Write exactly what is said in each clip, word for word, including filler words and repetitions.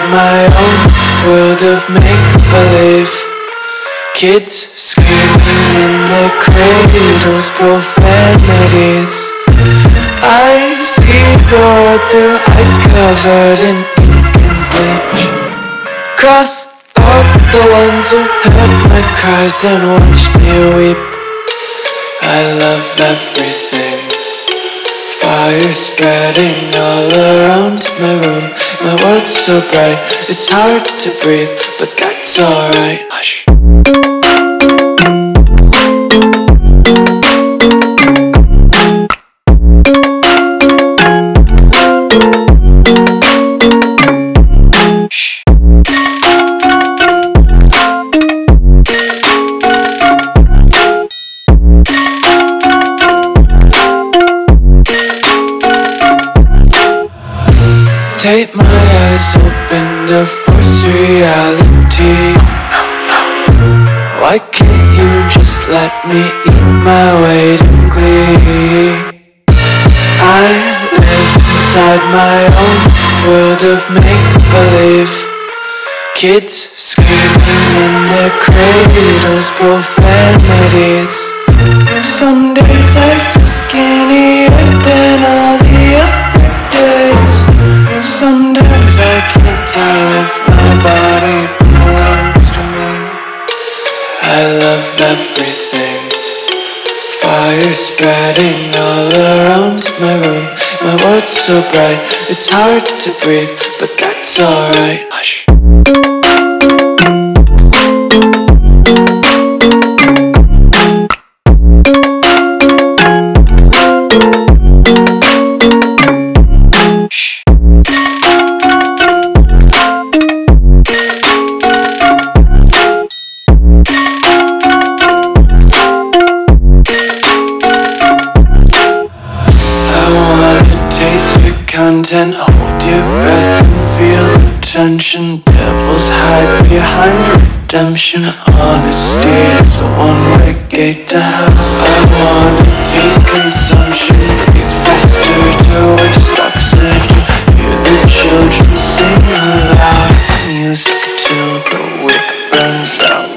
my own world of make-believe. Kids screaming in their cradles, profanities. I see the world through eyes covered in ink and bleach. Cross out the ones who heard my cries and watched me weep. I love everything. Fire spreading all around my room. My world's so bright, it's hard to breathe, but that's alright. Hush. Take my eyes open to force reality. Why can't you just let me eat my weight in glee? I live inside my own world of make-believe. Kids screaming in their cradles, profanities. Some days I feel skinnier than all the other days. Sometimes I can't tell if my body belongs to me. I love everything. Fire spreading all around my room. My world's so bright, it's hard to breathe, but that's alright. Hush. Content, hold your breath and feel the tension. Devils hide behind redemption. Honesty is a one-way gate to hell. I wanna taste consumption. Breathe faster to waste oxygen. Hear the children sing aloud. It's music till the wick burns out.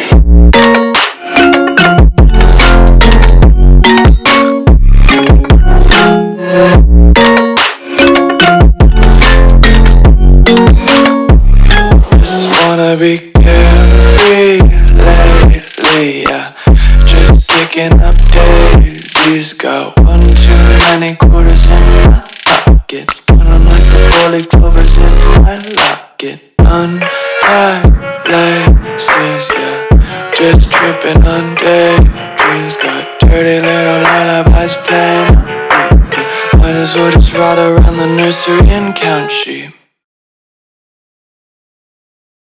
Be carefree lately, yeah. Just picking up daisies. Got one too many quarters in my pockets. Put 'em like the four-leaf clovers in my locket. Untied laces, yeah. Just tripping on daydreams. Got dirty little lullabies playing on repeat. Might as well just ride around the nursery and count sheep.